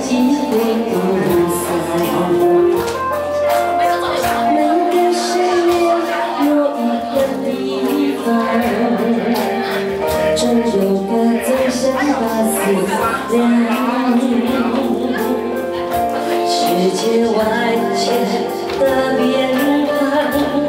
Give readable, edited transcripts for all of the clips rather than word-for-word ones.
机会不散。每个世界有一个地方，总有个最深的思量。世界万千的变化。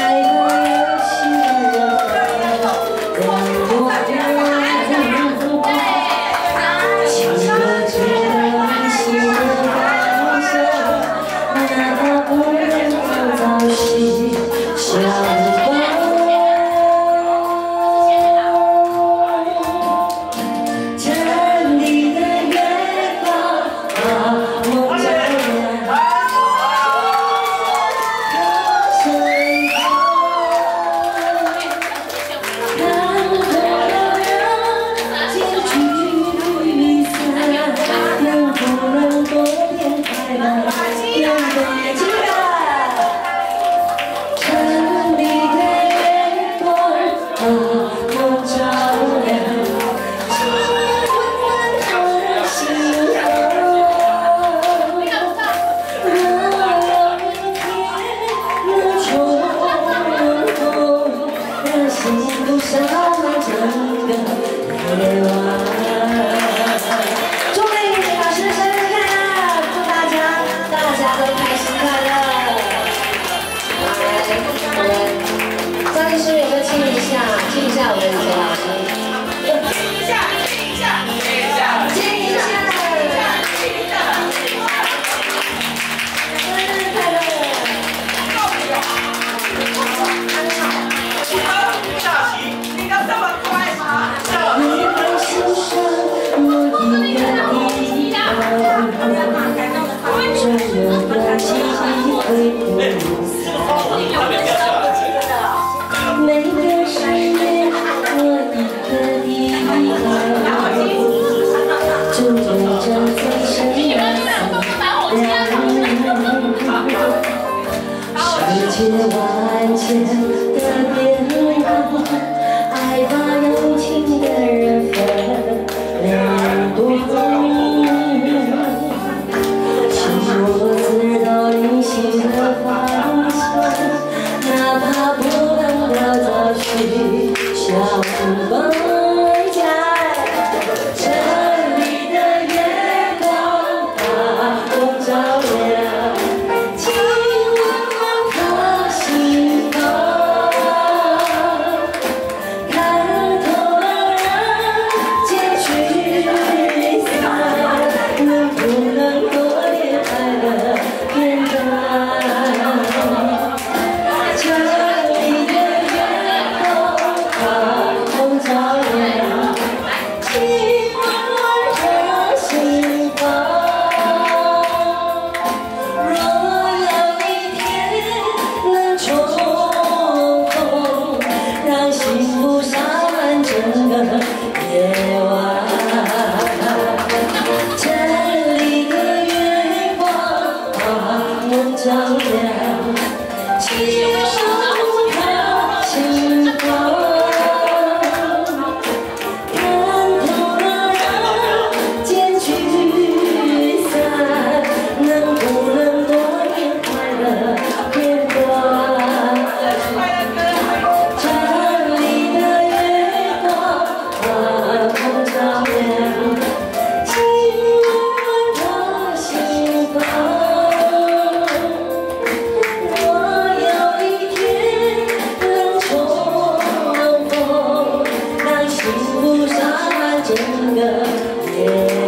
祝美女老师生日快乐！祝大家都开心快乐！来，张律师有没有亲一下我们李老师？亲一下！生日快乐！ 下棋，你要这么快吗？ 每个世界我一个地方，就有着最深的思量。世界万千的变化，爱把有情的人分两多。其实我知道旅行的方向，哪怕不能得到去相逢在这里的月光把梦照亮，亲吻我心房，看透了人间聚散，能不能多点爱的片段？这里的月光把梦照亮，亲吻我的心房。若有一天能重逢，让幸福洒满整个夜晚。这里的月光把梦照亮，亲吻我的心房。看透了人间聚散，能不能多点快乐片段？这里的月光把梦照亮，亲吻我的心房。若有一天能重逢，让幸福洒满整个夜。